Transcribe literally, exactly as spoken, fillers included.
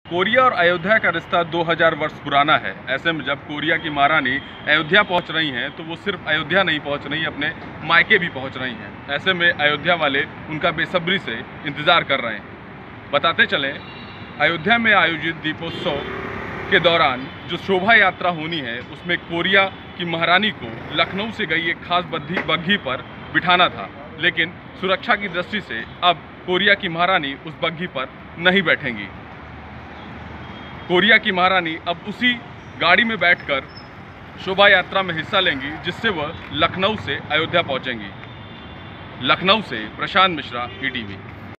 Korea और अयोध्या का रिश्ता दो हज़ार वर्ष पुराना है। ऐसे में जब कोरिया की महारानी अयोध्या पहुंच रही हैं तो वो सिर्फ अयोध्या नहीं पहुंच रही, अपने मायके भी पहुंच रही हैं। ऐसे में अयोध्या वाले उनका बेसब्री से इंतज़ार कर रहे हैं। बताते चलें, अयोध्या में आयोजित दीपोत्सव के दौरान जो शोभा यात्रा होनी है उसमें कोरिया की महारानी को लखनऊ से गई एक खास बग्घी बग्घी पर बिठाना था, लेकिन सुरक्षा की दृष्टि से अब कोरिया की महारानी उस बग्घी पर नहीं बैठेंगी। कोरिया की महारानी अब उसी गाड़ी में बैठकर शोभा यात्रा में हिस्सा लेंगी, जिससे वह लखनऊ से अयोध्या पहुंचेंगी। लखनऊ से Prashant Mishra, E T we.